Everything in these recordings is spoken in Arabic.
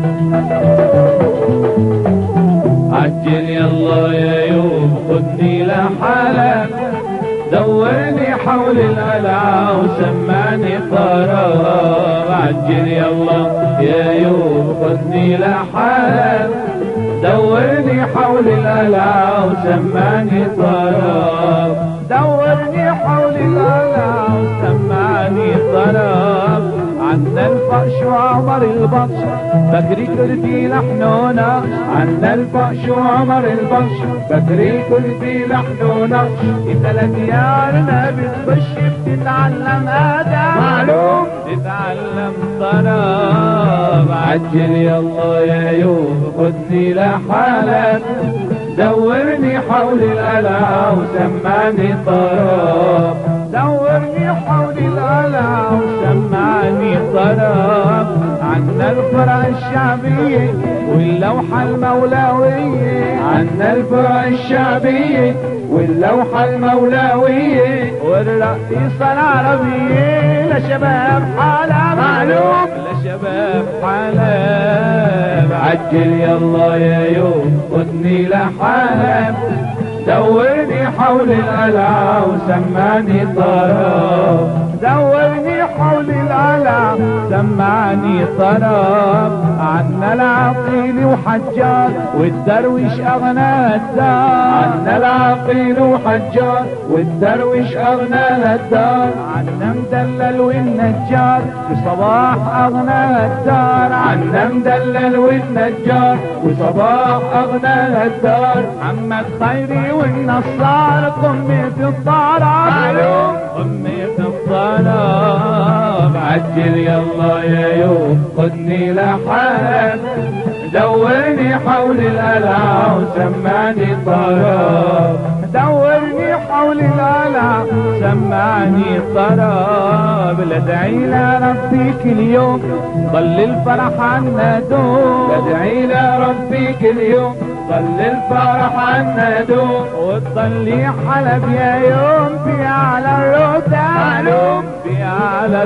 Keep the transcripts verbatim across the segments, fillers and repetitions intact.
عجل يلا يا يوم خدني لحالك، دورني حول القلعة وسمعني طراب. عجل يلا يا يوم خدني لحالك، دورني حول القلعة وسمعني طراب. دورني حول القلعة وسمعني طراب. عنا الفقش وعمر البطش بكري كردي لحنونا، عنا الفقش وعمر البطش بكري كردي لحنونا. إذا ديارنا بتخش بتتعلم آداب معلوم، تتعلم طراب. عجل يلا يا يوم خدني لحالك، دورني حول القلعة وسمعني طراب. دورني حول القلعة وسمعني طراب. عنا الفرع الشعبية واللوحة المولوية، عنا الفرع الشعبية واللوحة المولوية والرقيصة العربية لشباب حلب معلوم، لشباب حلب. عجل يلا يا يوم خدني لحلب، دورني حول القلعة وسمعني طراب. دورني حول القلعة سمعني طراب. عنا العقيل وحجار والدرويش أغنى الدار، عنا العقيل وحجار والدرويش أغنى الدار. عنا مدلل والنجار وصباح أغنى الدار، عنا مدلل والنجار وصباح أغنى الدار. عمك خيري والنصار قمة الطراب معلوم، قمة الطراب. عجل يلا يا يوم خدني لحالك، دورني حول القلعة وسمعني طراب. دورني حول القلعة سمعني طراب. لدعي لربي كل يوم ضل الفرح عنا دوم، لدعي لربي كل يوم ضل الفرح عنا دوم. وتضلي حلب يا يوم في على الرتاب معلوم، في على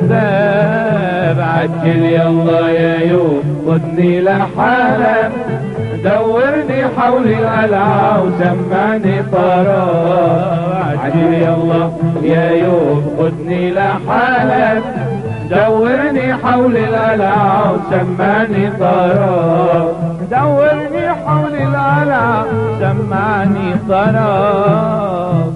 الرتاب. عجل يلا يا يوم خدني لحالك، دورني حول القلعة وسمعني طراب. عجل يلا يا يوم خدني لحالك، دورني حول القلعة وسمعني طراب. دورني حول القلعة سمعني طراب.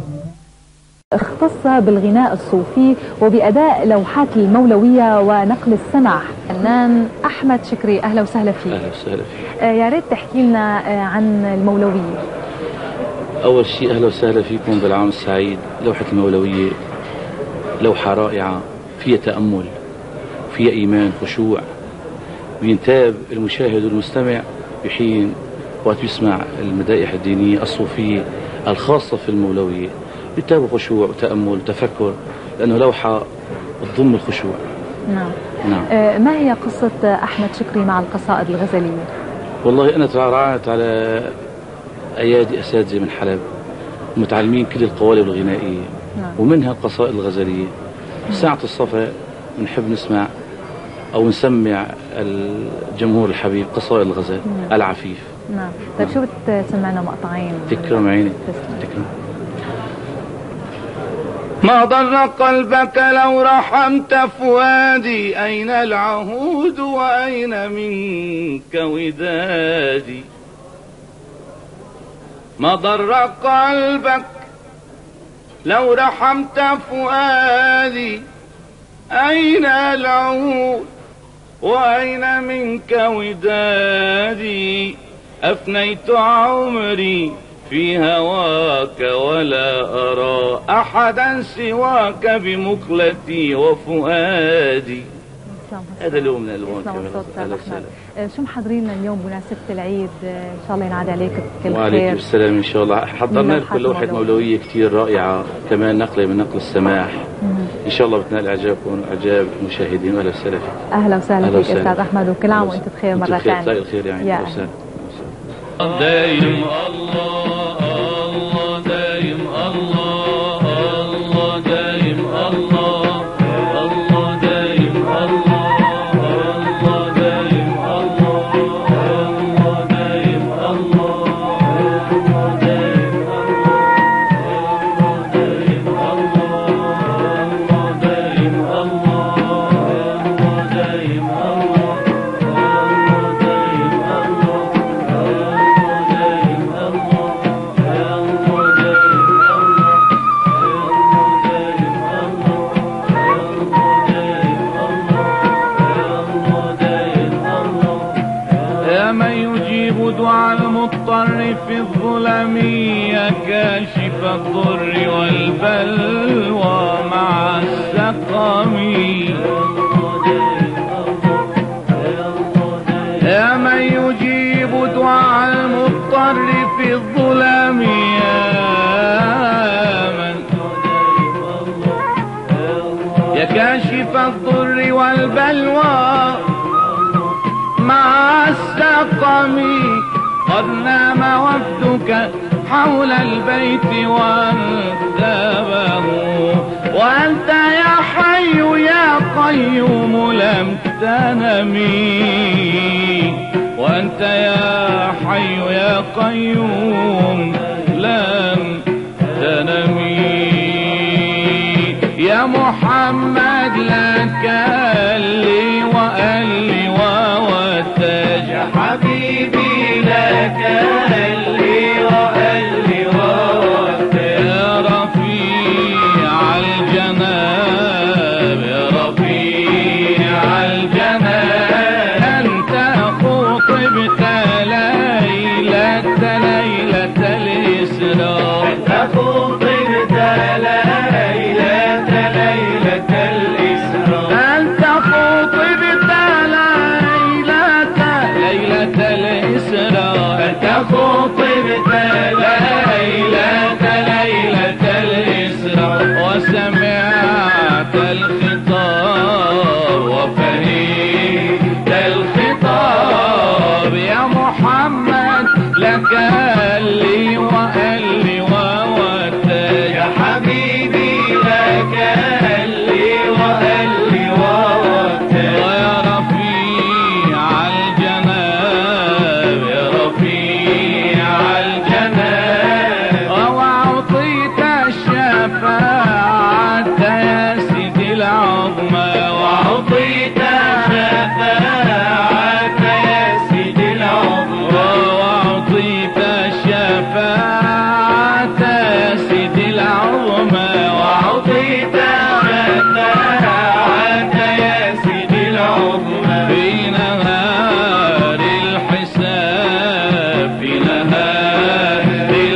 اختص بالغناء الصوفي وبأداء لوحات المولوية ونقل السمع فنان أحمد شكري. أهلا وسهلا فيك. أهلا وسهلا فيك. آه يا ريت تحكي لنا آه عن المولوية. أول شيء أهلا وسهلا فيكم بالعام السعيد. لوحة المولوية لوحة رائعة فيها تأمل، فيها إيمان، خشوع، بينتاب المشاهد والمستمع بحين وقت يسمع المدائح الدينية الصوفية الخاصة في المولوية، بينتاب خشوع وتأمل وتفكر، لأنه لوحة تضم الخشوع. نعم. نعم. آه ما هي قصة أحمد شكري مع القصائد الغزلية؟ والله أنا ترعرعت على أيادي أساتذة من حلب متعلمين كل القوالب الغنائية. نعم. ومنها القصائد الغزلية. ساعة الصفا بنحب نسمع أو نسمع الجمهور الحبيب قصائد الغزل. نعم. العفيف. نعم. طيب نعم. شو بتسمعنا مقطعين؟ تكرم عيني. تكرم. ما ضر قلبك لو رحمت فؤادي، أين العهود وأين منك ودادي. ما ضر قلبك لو رحمت فؤادي، أين العهود وأين منك ودادي. أفنيت عمري في هواك ولا أرى أحدا سواك بمقلتي وفؤادي. هذا لون من الألوان. شو محضرين لنا اليوم بمناسبة العيد؟ إن شاء الله ينعاد عليك بكل خير. وعليكم السلام. إن شاء الله حضرنا لكم لوحة مولوية كثير رائعة، كمان نقلة من نقل السماح. إن شاء الله بتنال إعجابكم وإعجاب المشاهدين. أهلا وسهلا فيك. أهلا وسهلا فيك أستاذ أحمد، وكل عام وأنت بخير مرة ثانية. الله الخير يعني. يا أهلا. دايم الله الله دايم الله الله دايم الله الله دايم الله الله دايم الله دعاء المضطر في الظلم يا كاشف الضر والبلوى مع السقم يا من يجيب دعاء المضطر في الظلم يا من يا كاشف الضر والبلوى مع السقم قد نام وفدك حول البيت وانتبه وأنت يا حي يا قيوم لم تنمي وأنت يا حي يا قيوم لم تنمي يا محمد لك اللي وألي ووتاج يا حبيبي لك اللي وألي ووتاج يا رفيع الجناب يا رفيع الجناب أنت خطبت ليلة ليلة الإسراء أنت خطبت خطبت ليلة ليلة الإسراء وسمعت الخطاب وفهمت الخطاب يا محمد لك اللي وألي ووتاج يا حبيبي لك اللي وألي ووتاج ويا رفيع الجناب يا رفيع الجناب وأعطيت الشفاعة يا سيدي العظمى وأعطيت الشفاعة يا سيدي العظمى وأعطيت الشفاعة يا سيدي العظمى وأعطيت الشفاعة يا سيدي العظمى في نهار الحساب في نهار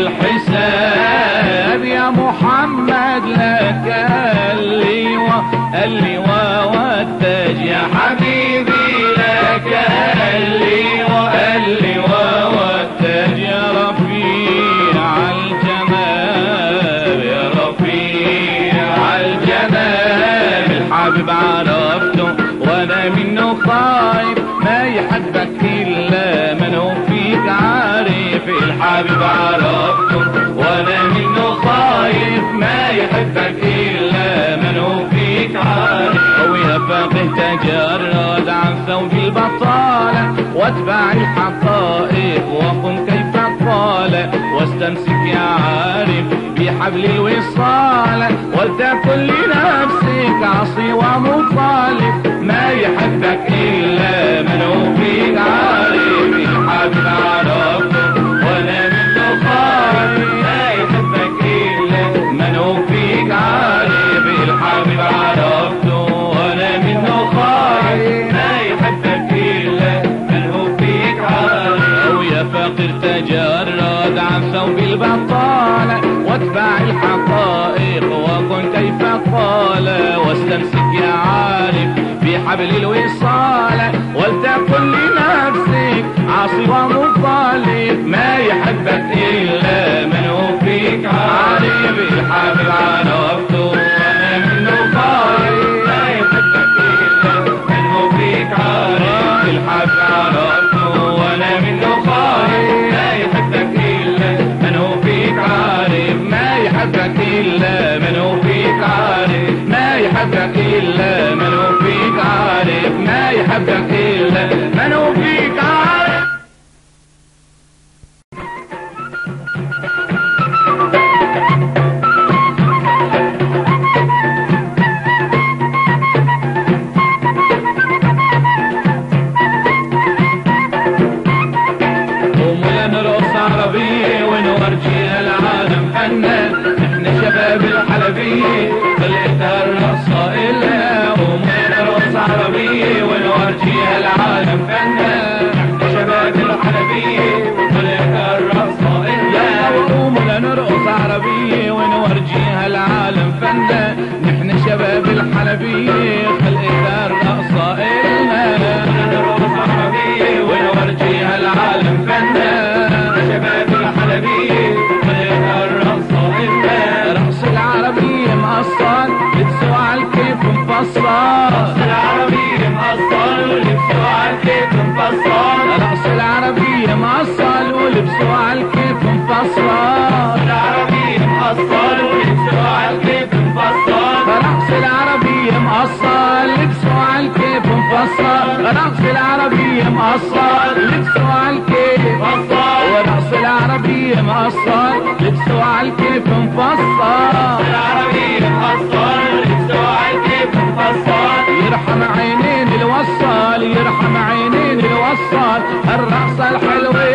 الحساب يا محمد لك اللي وألي ووتاج يا حبيبي لك اللي وألي ووتاج يا رفيع الجناب يا رفيع الجناب الحبيب عرفته وانا منه خايف ما يحبك الا من هو فيك عارف الحبيب عرفته وانا منه خايف ما يحبك الا من هو فيك عارف ويا فقه تجرد عن ثوب البطالة واتبع الحقائق وقم كيف قال واستمسك يا عارف بحبل الوصال ولتكن لنفسك عصي ومخالف ما يحبك إلا من هو فيك عارف الحبيب عرفته وانا منه خايف ما يحبك إلا من هو فيك عارف الحبيب عرفته وانا منه خايف ما يحبك إلا من هو فيك عارف ويا فقير تجرد عن ثوب البطالة واتبع الحقائق وكن كيف قال واستمسك يا عارف بحبل الوصال ولتكن لنفسك عاصي ومخالف ما يحبك إلا من هو فيك عارف الحبيب عرفته وانا منه خايف ما يحبك إلا من هو فيك عارف الحبيب عرفته وانا منه خايف ما يحبك إلا من هو فيك عارف ما يحبك إلا من هو فيك عارف ما يحبك إلا من هو فيك عارف ما يحبك إلا من هو فيك عارف مفصل، رقص العربية مقصل ولبسوا عالكيف مفصل، العربية مقصل ولبسوا عالكيف مفصل، رقص العربية مقصل لبسوا عالكيف مفصل، رقص العربية مقصل لبسوا عالكيف مفصل، ورقص العربية مقصل لبسوا عالكيف مفصل، العربية مقصل لبسوا عالكيف مفصل، يرحم عينين الوصال يرحم عينين الوصال، الرقصة الحلوة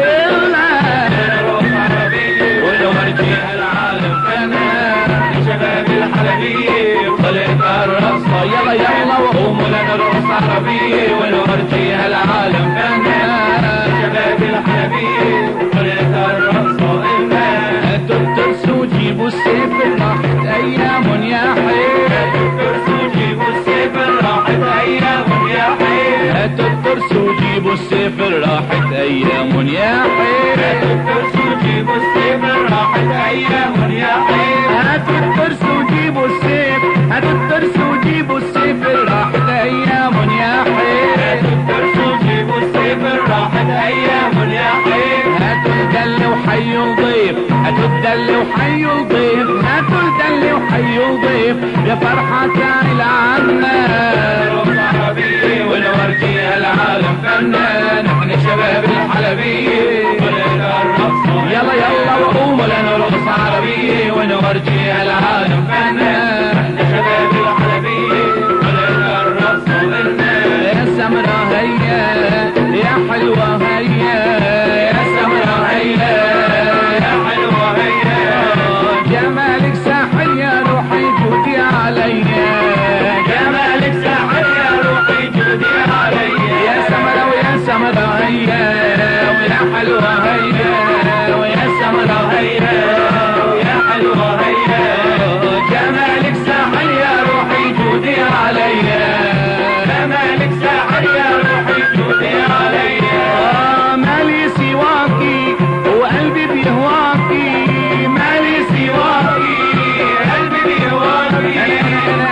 والورجي العالم فنان، شباب الحلبية طلعت الرقصة، يلا يلا وقوموا لنا رقص عربية والورجي العالم فنان، شباب الحلبية طلعت الرقصة إلنا، هاتوا الترس وجيبوا السيف راحت أيام يا حي، هاتوا الترس وجيبوا السيف راحت أيام يا حي، هاتوا الترس وجيبوا السيف راحت أيام يا حي، هاتوا الترس وجيبوا السيف راحت أيام يا حي، هاتوا الترس وجيبوا السيف هاتوا الترس وجيبوا السيف راحت أيام يا حي، هاتوا الترس وجيبوا السيف راحت أيام يا حي، هاتوا الدل وحيوا الضيف هاتوا الدل وحيوا الضيف هاتوا الدل وحيوا الضيف يا فرحة العنا، العربية والورجي العالم فنان، نحن شباب الحلبية يلا يلا وقوموا لنا رقص عربية ونورجي العالم فنان، نحن شباب الحلبية ولنا الرقص إلنا، يا سمرة هيا يا حلوة هيا يا سمرة هيا يا حلوة هيا، جمالك ساحر يا روحي جودي عليا، جمالك ساحر يا روحي جودي عليا، يا سمرة ويا سمرة هيا ويا حلوة هيا ويا سمرة هيا ويا حلوة هيا، جمالك ساحر يا روحي جودي عليا، جمالك ساحر يا روحي جودي عليا، مالي سواكي وقلبي بيهواكي، مالي سواكي قلبي بيهواكي،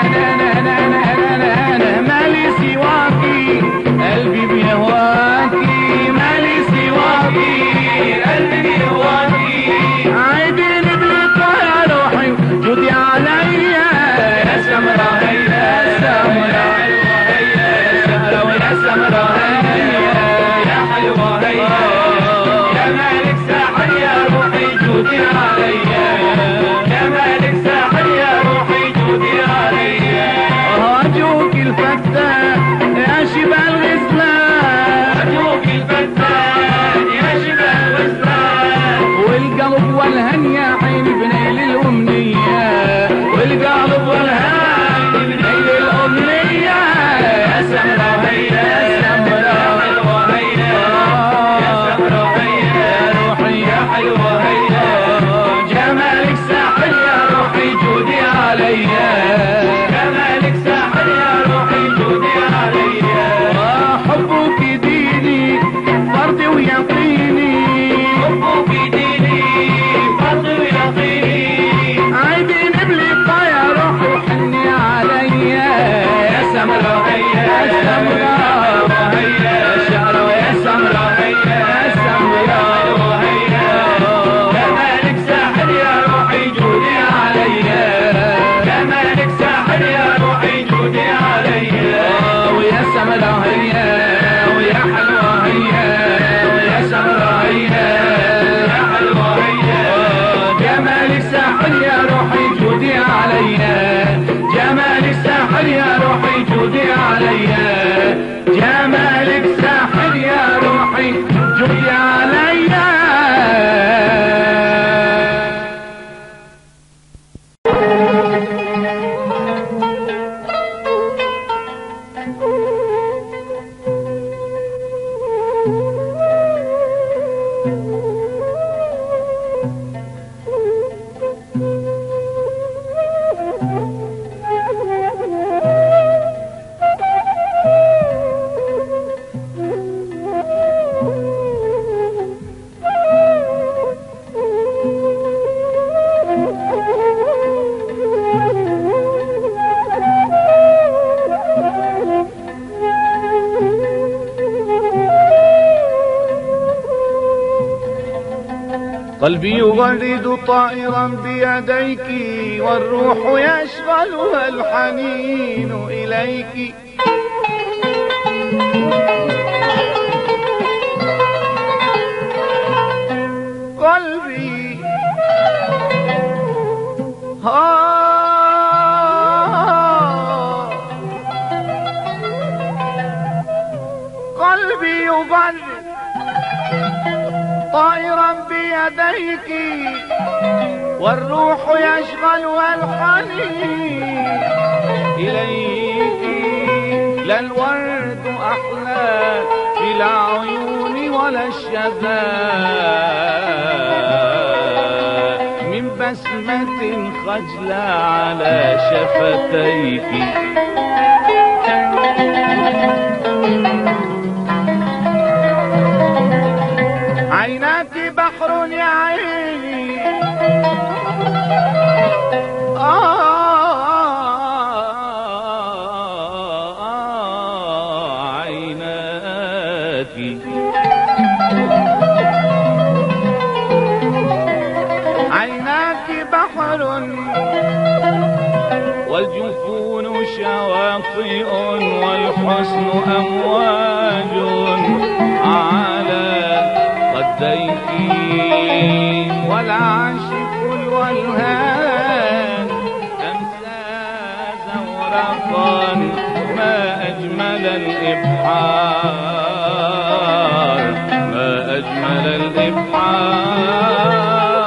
مالي سواكي قلبي بيهواكي، مالي سواكي قلبي بيهواكي، عايدين بلقا يا روحي جودي عليا، يا سمرة هيا يا سمرة هيا يا سمرة ويا سمرة هيا يا حلوة هيا، جمالك ساحر يا روحي جودي عليا، جمالك ساحر يا روحي جودي عليا، أرجوك الفتاة يا شبه الغزلان، أرجوك الفتاة يا شبه الغزلان، والقلب والهن يا عيني بنيل الأمنية، والقلب والهن بنيل الأمنية، يا سمرة هيا يا سمرة حلوة هيا يا سمرة هيا يا روحي يا حلوة هيا، جمالك ساحر يا روحي جودي عليا، جمالك ساحر يا روحي جودي عليا، حبك ديني فرض ويقيني، حبك ديني فرض ويقيني، عايدين بلقا يا روحي وحني عليا، يا سمرة هيا يا سمرة هيا يا شعرة ويا سمرة هيا يا سمرة هيا، جمالك ساحر يا روحي جودي عليا، جمالك ساحر يا روحي جودي عليا، ويا سمرة هيا ويا حلوة هيا ويا سمرة هيا يا حلوة هيا، جمالك ساحر يا روحي جودي عليا، جمالك ساحر يا روحي جودي عليا، جمالك ساحر يا روحي جودي عليا. قلبي يغرد طائرا بيديك والروح يشغلها الحنين إليك. قلبي ها قلبي يغرد طائرا بيديك والروح يشغلها الحنين إليك. لا الورد أحلى في العيون ولا الشذا من بسمة خجلة على شفتيك. عيناك بحر يا عيني آه عيناك عيناك بحر والجفون شواطئ والحسن أمواج على خديك والعاشق الولهان أمسى زورقا ما أجمل الإبحار ما أجمل الإبحار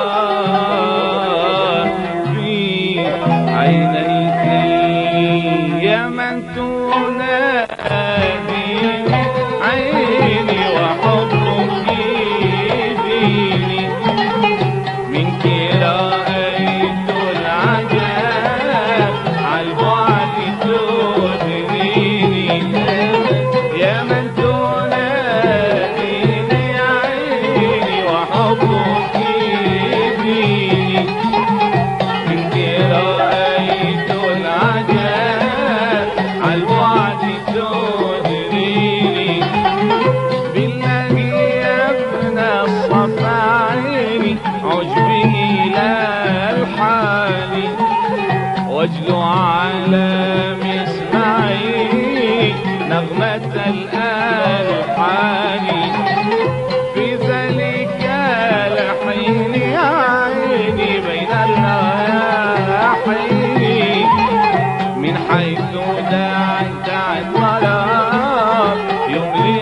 في عينيك يا من تنادي عيني وحبك منك رأيت العجاب عالبعد تدريني يا من تناديني عيني وحبك يهديني منك رأيت العجاب عالبعد تدريني بالذي يبنى الصفا عيني عجبي إلى الحال واجلو على مسمعي نغمة الألحان في ذلك الحين يا عيني بين الرياحين من حيث دعت دعت طلب يملي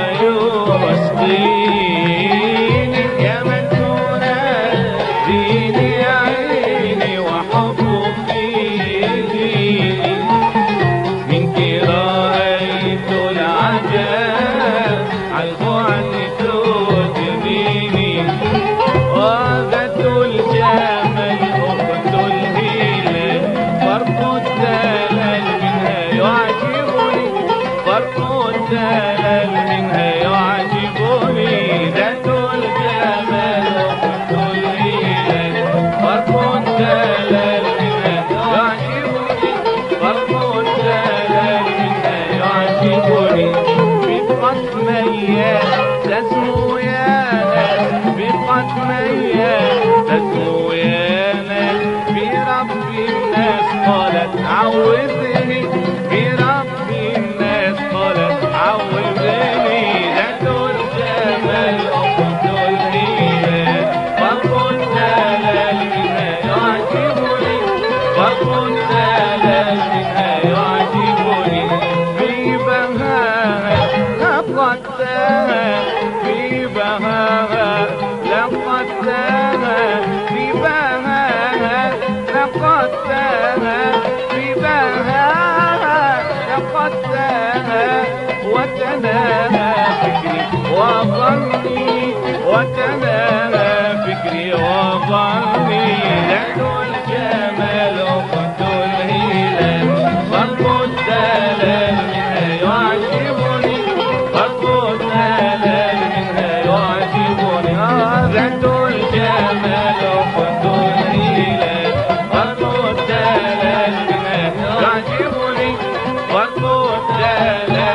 ويسقيني يا من تناديني عيني وحبك يهديني منك رأيت العجاب عالبعد تدريني وذات الجمال أخت الهلال فرق الدلال منها يعجبني فرق الدلال منها يعجبني ذات الجمال أخت الهلال فرق الدلال منها يعجبني فرق الدلال منها يعجبني بقدميها تسمو يا ناس بقدميها تسمو يا ناس برب الناس قالت عوذني برب الناس قالت عوذني ذات الجمال أخت الهلال فرق الدلال منها يعجبني فرق الدلال منها يعجبني في بهاها لقد تاها في بهاها لقد تاها في بهاها لقد تاها في بهاها لقد تاها وتناهى فكري وظني وتناهى فكري وظني ذات الجمال أخت الهلال فرق الدلال منها يعجبني فرق الدلال منها يعجبني ذات الجمال أخت الهلال فرق الدلال منها يعجبني فرق الدلال